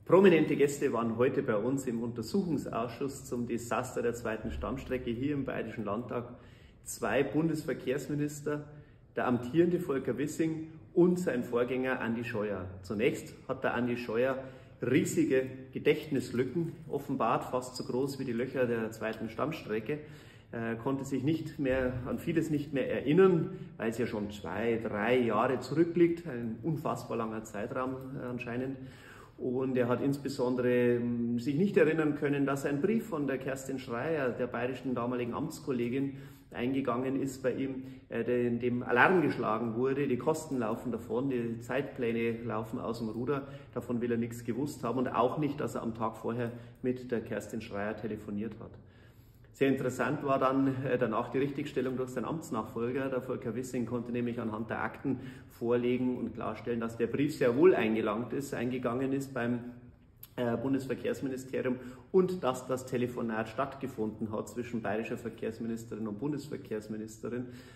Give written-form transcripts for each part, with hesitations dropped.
Prominente Gäste waren heute bei uns im Untersuchungsausschuss zum Desaster der zweiten Stammstrecke hier im Bayerischen Landtag. 2 Bundesverkehrsminister, der amtierende Volker Wissing und sein Vorgänger Andi Scheuer. Zunächst hat der Andi Scheuer riesige Gedächtnislücken offenbart, fast so groß wie die Löcher der zweiten Stammstrecke. Er konnte sich nicht mehr an vieles nicht mehr erinnern, weil es ja schon 2, 3 Jahre zurückliegt, ein unfassbar langer Zeitraum anscheinend. Und er hat insbesondere sich nicht erinnern können, dass ein Brief von der Kerstin Schreier, der bayerischen damaligen Amtskollegin, eingegangen ist bei ihm, in dem Alarm geschlagen wurde. Die Kosten laufen davon, die Zeitpläne laufen aus dem Ruder. Davon will er nichts gewusst haben und auch nicht, dass er am Tag vorher mit der Kerstin Schreier telefoniert hat. Sehr interessant war dann danach die Richtigstellung durch seinen Amtsnachfolger. Der Volker Wissing konnte nämlich anhand der Akten vorlegen und klarstellen, dass der Brief sehr wohl eingegangen ist beim Bundesverkehrsministerium und dass das Telefonat stattgefunden hat zwischen bayerischer Verkehrsministerin und Bundesverkehrsminister,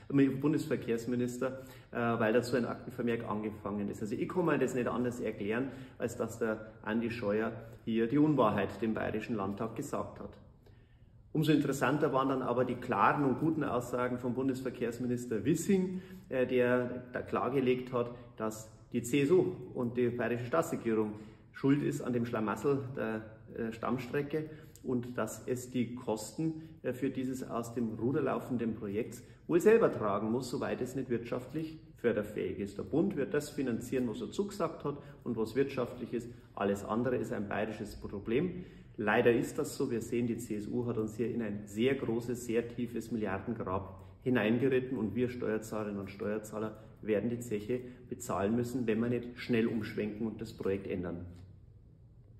weil dazu ein Aktenvermerk angefangen ist. Also ich kann mir das nicht anders erklären, als dass der Andi Scheuer hier die Unwahrheit dem Bayerischen Landtag gesagt hat. Umso interessanter waren dann aber die klaren und guten Aussagen vom Bundesverkehrsminister Wissing, der da klargelegt hat, dass die CSU und die bayerische Staatsregierung schuld ist an dem Schlamassel der Stammstrecke und dass es die Kosten für dieses aus dem Ruder laufenden Projekts wohl selber tragen muss, soweit es nicht wirtschaftlich förderfähig ist. Der Bund wird das finanzieren, was er zugesagt hat und was wirtschaftlich ist. Alles andere ist ein bayerisches Problem. Leider ist das so. Wir sehen, die CSU hat uns hier in ein sehr großes, sehr tiefes Milliardengrab hineingeritten und wir Steuerzahlerinnen und Steuerzahler werden die Zeche bezahlen müssen, wenn wir nicht schnell umschwenken und das Projekt ändern.